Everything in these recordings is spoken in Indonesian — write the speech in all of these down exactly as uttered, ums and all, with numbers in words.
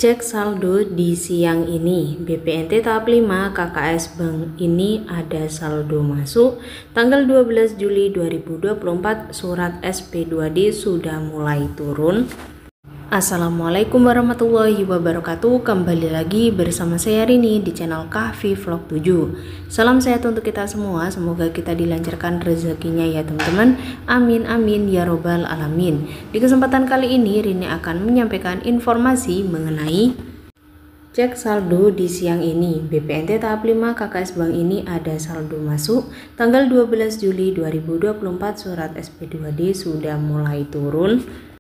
Cek saldo di siang ini, B P N T tahap lima K K S Bank ini ada saldo masuk tanggal dua belas Juli dua ribu dua puluh empat, surat S P dua D sudah mulai turun. Assalamualaikum warahmatullahi wabarakatuh. Kembali lagi bersama saya Rini di channel Kahfi Vlog tujuh. Salam sehat untuk kita semua. Semoga kita dilancarkan rezekinya ya teman-teman. Amin amin ya robbal alamin. Di kesempatan kali ini Rini akan menyampaikan informasi mengenai cek saldo di siang ini. B P N T tahap lima K K S Bank ini ada saldo masuk tanggal dua belas Juli dua ribu dua puluh empat, surat S P dua D sudah mulai turun.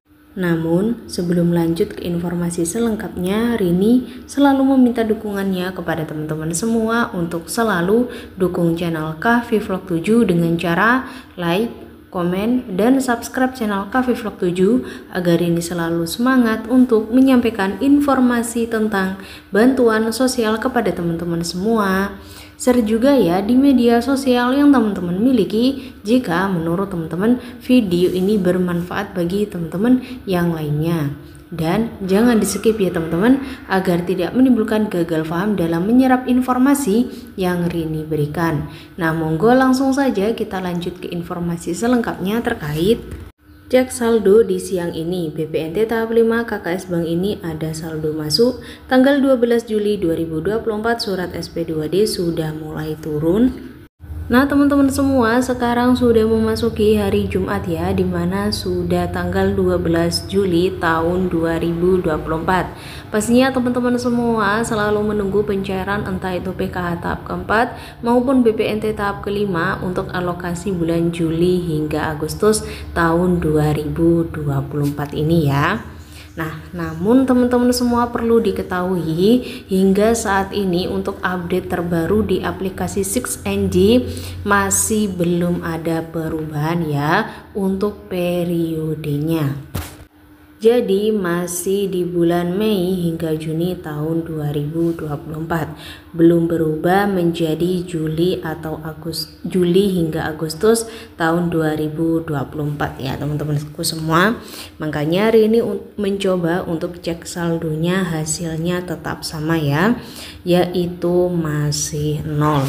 Namun, sebelum lanjut ke informasi selengkapnya, Rini selalu meminta dukungannya kepada teman-teman semua untuk selalu dukung channel Kahfi Vlog tujuh dengan cara like, komen, dan subscribe channel Kahfi Vlog tujuh agar Rini selalu semangat untuk menyampaikan informasi tentang bantuan sosial kepada teman-teman semua. Share juga ya di media sosial yang teman-teman miliki jika menurut teman-teman video ini bermanfaat bagi teman-teman yang lainnya. Dan jangan di skip ya teman-teman agar tidak menimbulkan gagal paham dalam menyerap informasi yang Rini berikan. Nah, monggo langsung saja kita lanjut ke informasi selengkapnya terkait cek saldo di siang ini. B P N T tahap lima K K S Bank ini ada saldo masuk tanggal dua belas Juli dua ribu dua puluh empat, surat S P dua D sudah mulai turun. Nah teman-teman semua, sekarang sudah memasuki hari Jumat ya, dimana sudah tanggal dua belas Juli tahun dua ribu dua puluh empat. Pastinya teman-teman semua selalu menunggu pencairan entah itu P K H tahap keempat maupun B P N T tahap kelima untuk alokasi bulan Juli hingga Agustus tahun dua ribu dua puluh empat ini ya. Nah, namun teman-teman semua perlu diketahui hingga saat ini untuk update terbaru di aplikasi enam N G masih belum ada perubahan ya untuk periodenya. Jadi masih di bulan Mei hingga Juni tahun dua ribu dua puluh empat, belum berubah menjadi Juli atau Agustus, Juli hingga Agustus tahun dua ribu dua puluh empat ya teman-temanku semua. Makanya hari ini mencoba untuk cek saldonya, hasilnya tetap sama ya, yaitu masih nol.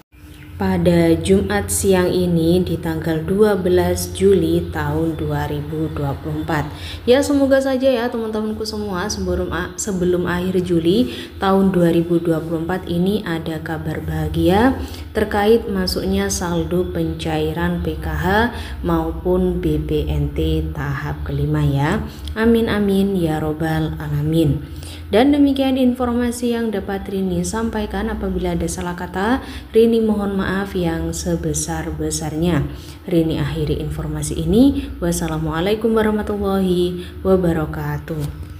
Pada Jumat siang ini di tanggal dua belas Juli tahun dua ribu dua puluh empat. Ya semoga saja ya teman-temanku semua sebelum sebelum akhir Juli tahun dua ribu dua puluh empat ini ada kabar bahagia terkait masuknya saldo pencairan P K H maupun B P N T tahap kelima ya. Amin amin ya robbal alamin. Dan demikian informasi yang dapat Rini sampaikan. Apabila ada salah kata, Rini mohon maaf yang sebesar-besarnya. Rini akhiri informasi ini. Wassalamualaikum warahmatullahi wabarakatuh.